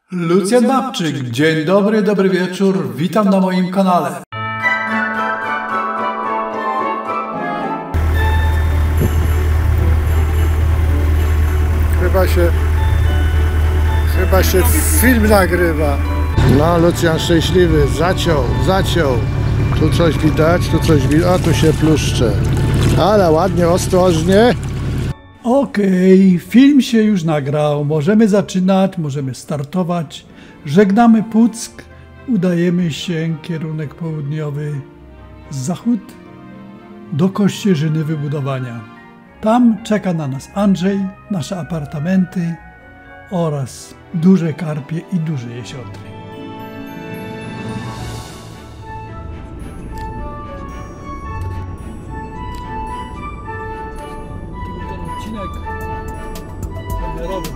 Lucjan Babczyk, dzień dobry, dobry wieczór, witam na moim kanale. Chyba się film nagrywa. No, Lucjan szczęśliwy, zaciął. Tu coś widać, a tu się pluszcze. Ale ładnie, ostrożnie. Okej, film się już nagrał, możemy zaczynać, możemy startować. Żegnamy Puck, udajemy się kierunek południowy, zachód, do Kościerzyny wybudowania. Tam czeka na nas Andrzej, nasze apartamenty oraz duże karpie i duże jesiotry. Odcinek kamerowy,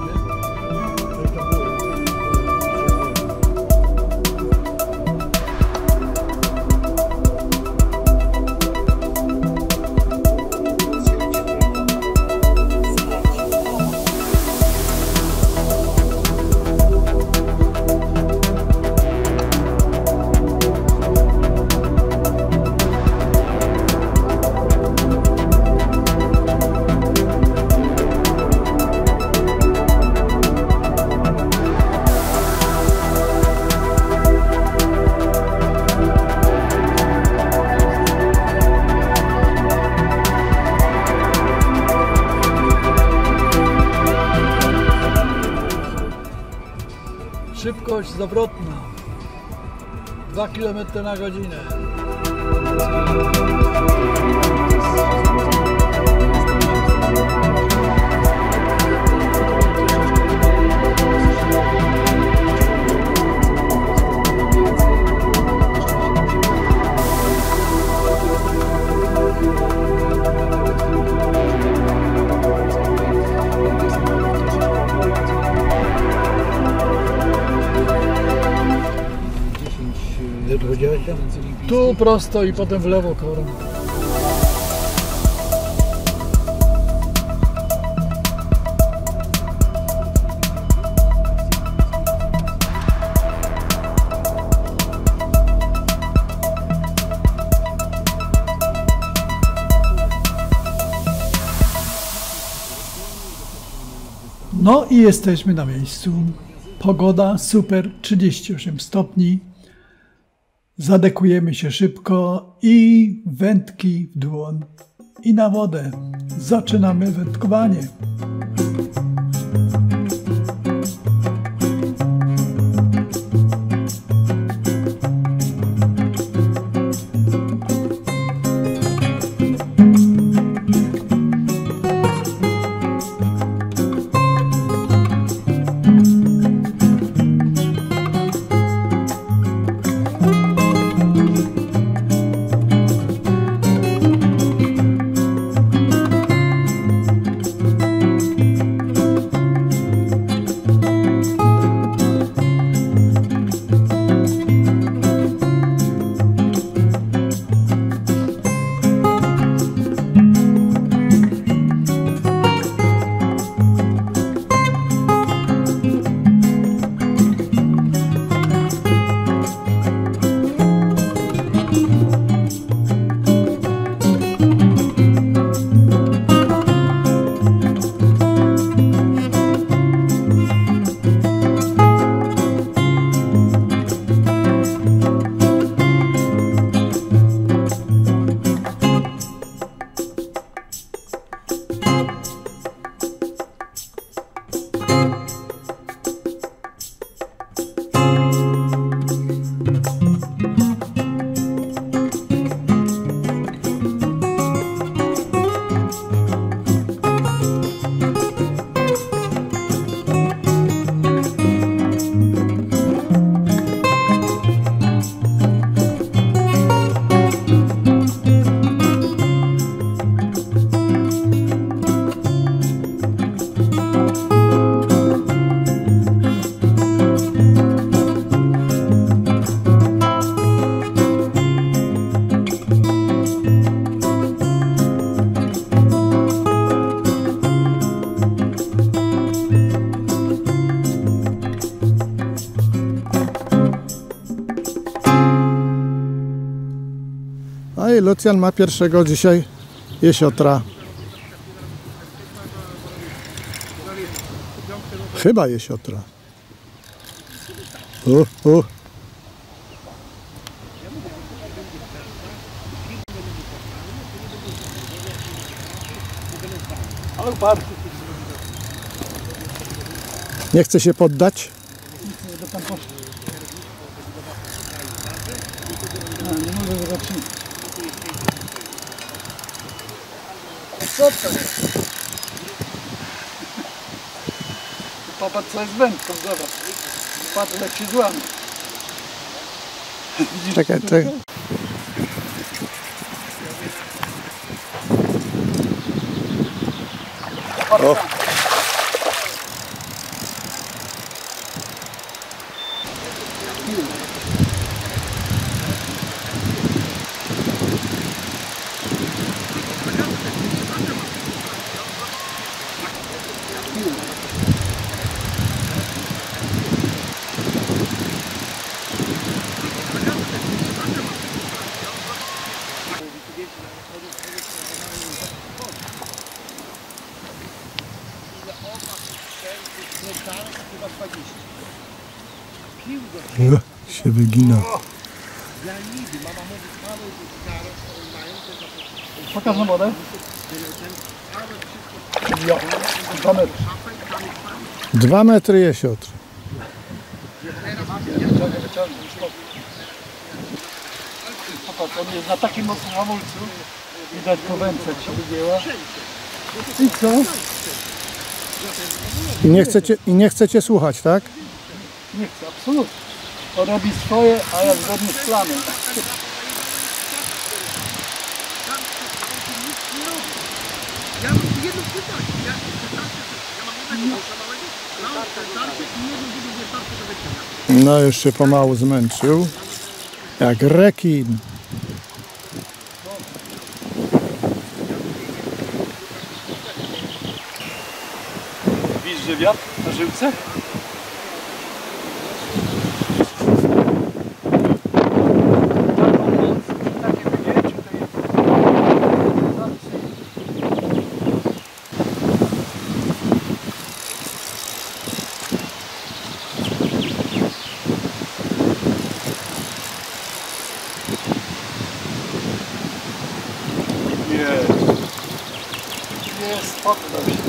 szybkość zawrotna 2 km na godzinę. Tu prosto i potem w lewo koło. No i jesteśmy na miejscu. Pogoda super, 38 stopni. Zadekujemy się szybko i wędki w dłoń i na wodę. Zaczynamy wędkowanie. No i Lucjan ma pierwszego dzisiaj jesiotra. Chyba jesiotra. Ale uparty. Nie chce się poddać? Do tam poszło. Nie mogę zobaczyć. Co to jest? Popatrz co jest wędką, zobacz. Patrz jak się złamie. Czekaj. O. Się wygina. Pokaż na wodę. Ja, 2 metry. 2 metry jesiotr. Popatrz, on jest na takim mocnym hamulcu. Widać po wędce jak się wygięła. I co? I nie chcecie słuchać, tak? Nie chcę, absolutnie. On robi swoje, a ja zgodnie z planem. Ja mam jedno pytanie. Ja mam No już się pomału zmęczył. Jak rekin. Widzisz, że wiatr na żyłce? Jest, poddał się.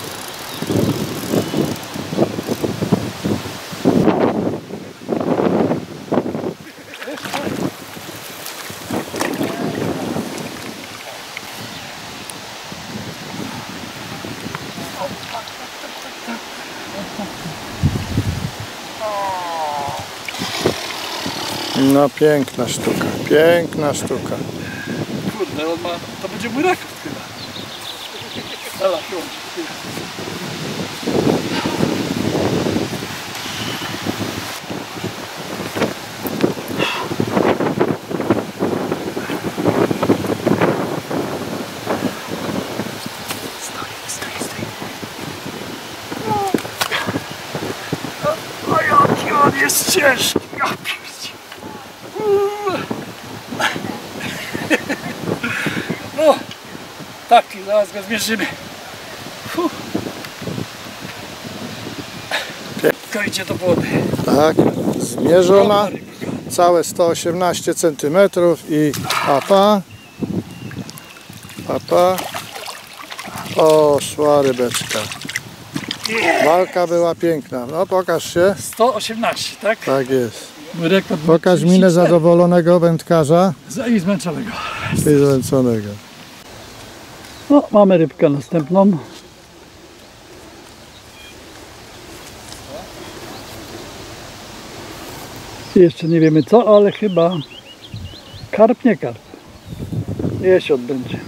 No piękna sztuka, piękna sztuka. Kurde, on ma, to będzie mój rekord chyba. Dobra, wyłącz. O jaki on jest ciężki, ja pierdzie. No, taki, zaraz go zmierzymy. To idzie do wody. Tak, zmierzona. Całe 118 cm i papa. Papa. O, szła rybeczka. Walka była piękna. No pokaż się. 118, tak? Tak jest. Mój rekord. Pokaż minę zadowolonego wędkarza I zmęczonego. i zmęczonego. No, mamy rybkę następną. Jeszcze nie wiemy co, ale chyba karp, nie karp. Jesiot będzie.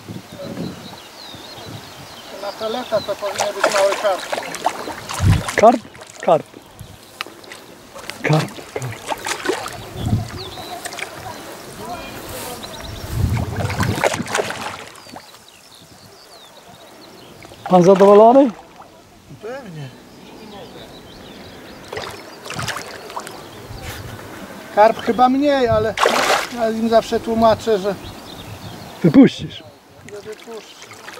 Na peleta to powinien być mały karp. Karp? Karp. Karp, karp. Pan zadowolony? Pewnie. Karp chyba mniej, ale ja im zawsze tłumaczę, że Wypuścisz. Nie wypuszczę.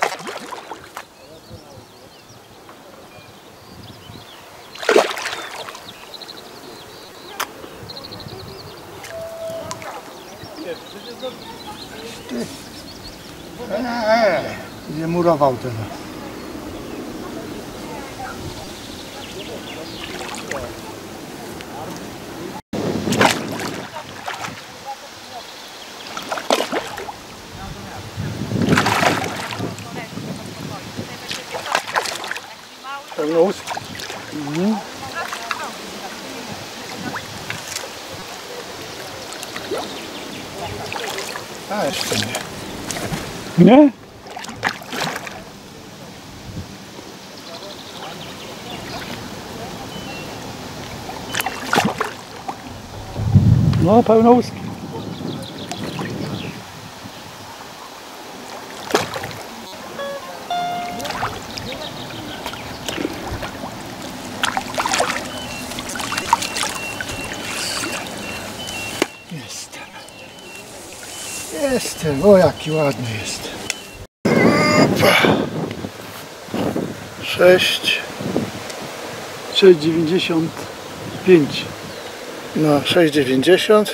Nie murował teraz. Pełnouski. A jeszcze nie. Nie? No, pełnouski. Jestem, o jaki ładny jest. 6, 6,95. no 6,90.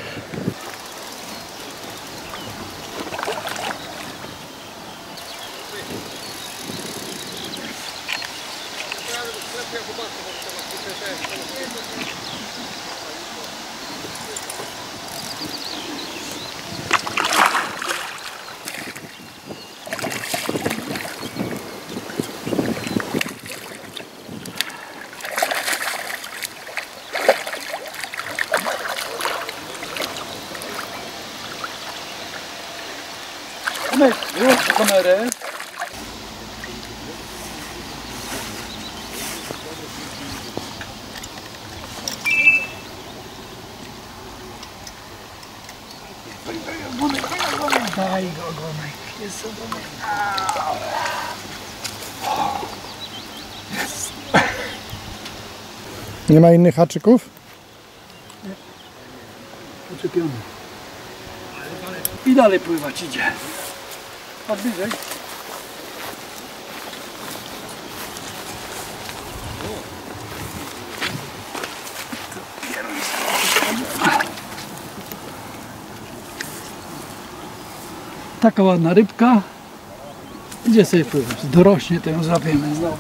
Włącz kamerę. Daj go, ogonek. Jest ogonek. Nie ma innych haczyków? Uczepiony. I dalej pływać idzie. Chodź bliżej. Taka ładna rybka. Idzie sobie pływać. Dorośnie, to ją złapiemy znowu.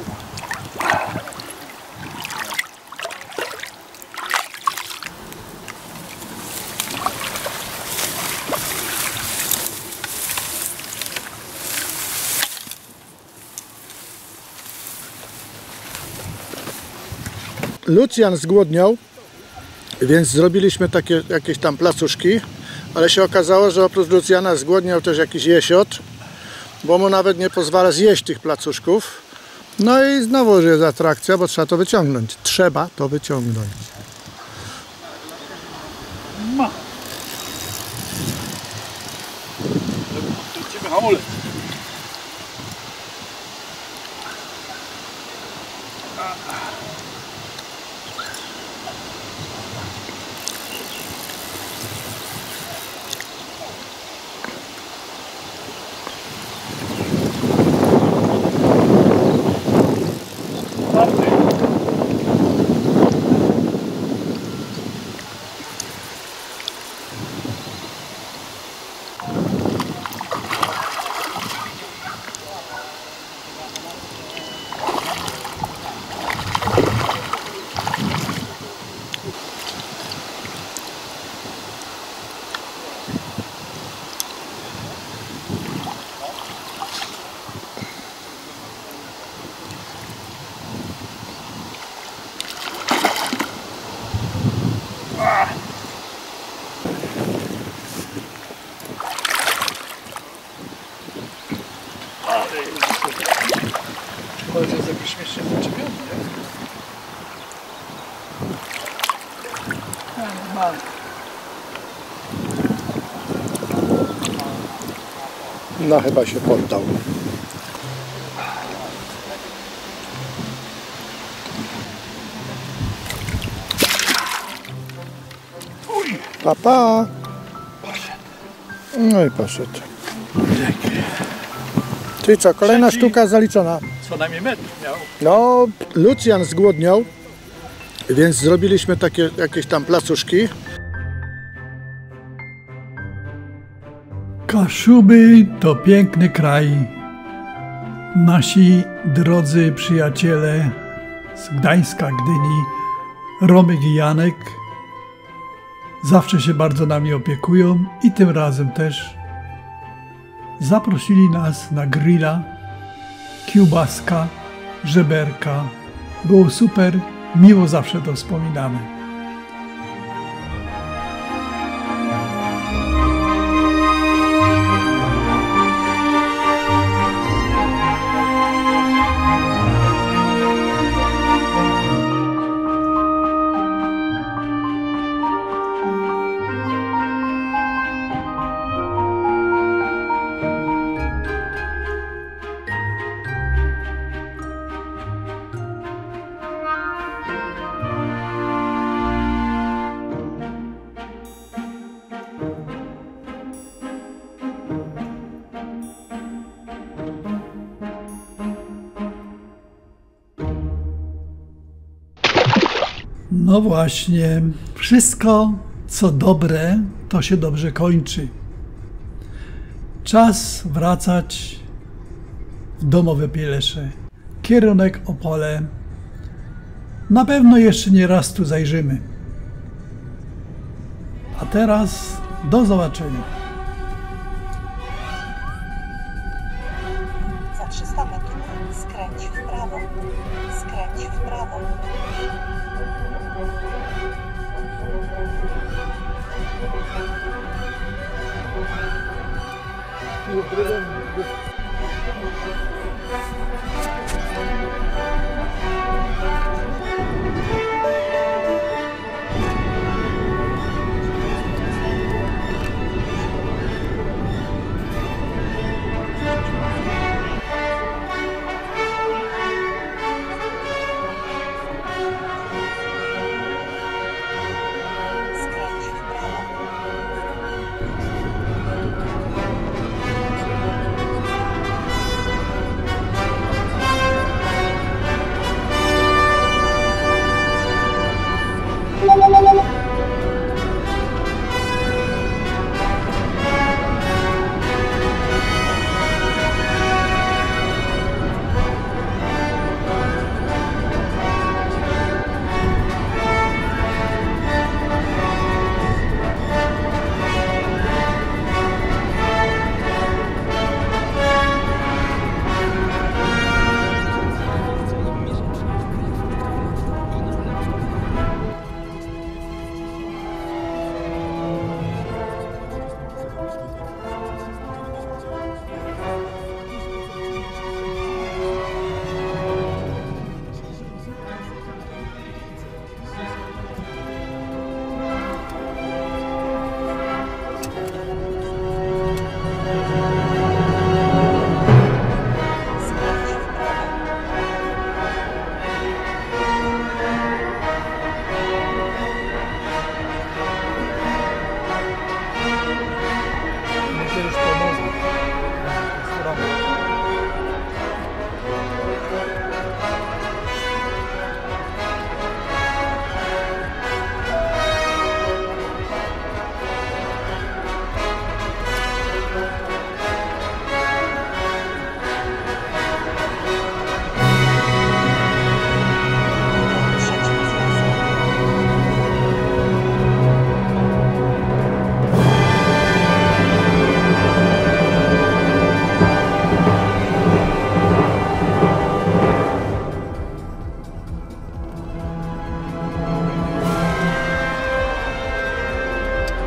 Lucjan zgłodniał, więc zrobiliśmy takie jakieś tam placuszki, ale się okazało, że oprócz Lucjana zgłodniał też jakiś jesiot, bo mu nawet nie pozwala zjeść tych placuszków. No i znowu jest atrakcja, bo trzeba to wyciągnąć. Trzeba to wyciągnąć. Ma. Ciebie hamulec. Chyba jest jakoś śmiesznie zaczepiony, nie? Normalnie. No chyba się poddał. Pa, pa. No i poszedł. Czyli co, kolejna sztuka zaliczona. Co najmniej metr miał. No, Lucjan zgłodniał, więc zrobiliśmy takie jakieś tam placuszki. Kaszuby to piękny kraj. Nasi drodzy przyjaciele z Gdańska, Gdyni, Romek i Janek zawsze się bardzo nami opiekują i tym razem też zaprosili nas na grilla, kiełbaska, żeberka. Było super, miło zawsze to wspominamy. No właśnie, wszystko co dobre, to się dobrze kończy. Czas wracać w domowe Pielesze. Kierunek Opole. Na pewno jeszcze nie raz tu zajrzymy. A teraz do zobaczenia. Za 300 metrów skręć w prawo. Skręć w prawo. Skręć w prawo.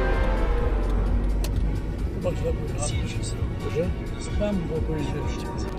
Chyba źle pojechałem. Że? Tam było powiedzieć.